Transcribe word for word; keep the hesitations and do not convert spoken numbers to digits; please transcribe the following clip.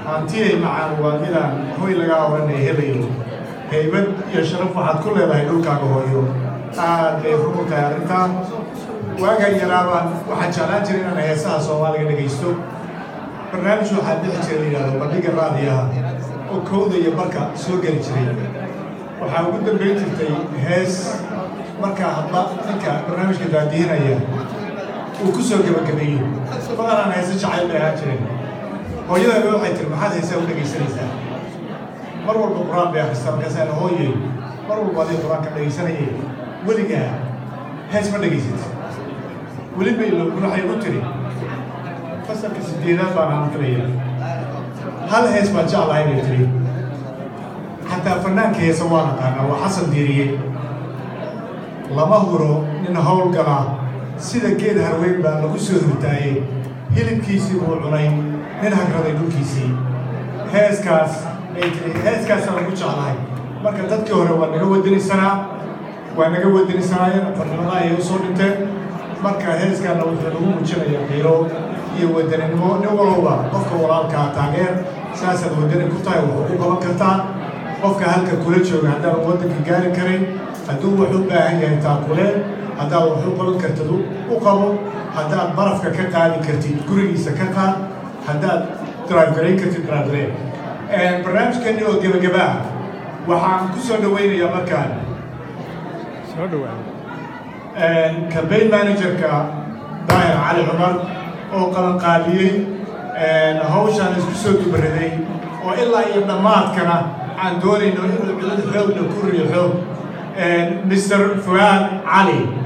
هانتي مع والدنا هو اللي قاعد هيبيو هيبت يشرف واحد كل هذا يقول كاغويو آه بيفهموا كارنتا واجا يلعب واحد شغال جرينا نهيسا سوالي كده جيستو برنامج واحد بيحكي هذا بديك الراديو وكود يبركا سوق الجري وحاول قدام بيت التي هيس مركا هبط نكا برنامج كده دينا إياه وكسر جب كبير فأنا أنا هيس شعيب بهاجرين هو يلا يقول حيت المحل يسوي لك يسريسه مرور القرآن بيحسن كسر هو يي مرور بعدين القرآن كده يسريه ولقى هيس ما لقيت ولي بيلو كل حي قلتلي فسر كسدينات أنا عمتليه هل هيس ما جاء الله يبتلي حتى فنان كي سوانا كان وحسن ديريه لما هورو إن هول قلا سيدا جيد هروين بان لغو سوهر تاي هيلم كيسي وعنين من هكرا يقول كيسي هيس كاس هيس كاس أنا قلت على marka dadkii hore waa naga wadanisanaa waa naga wadanisanaa farnimada ay soo dhinteen marka heeskaana wuxuu lagu muujinayaa qiiro iyo wadaninimo nin walba qofka walaalka taageer saasad wadani ku tahay wuxuu ku qaban kartaa qofka halka kula jooga haddaan wadanka gaari karin hadduu wuxuu u baahan yahay taakule haddaa wuxuu qaban kartid u qabo haddaad barafka ka qaadi kartid gurigiisa ka qaad haddaad drive gareyn kartid drive gareyn barnaamijkeeni oo gebagabaa waxaan ku soo dhaweynayaa markaan soo dhawaad campaign manager-ka Daahir Cali Cumar oo qaban qaadiyay hawshan isku soo dubaraday oo ilaa iyo dhamaadkana aan doonayno inuu cudud xoogna ku riixo Mister Fuad Ali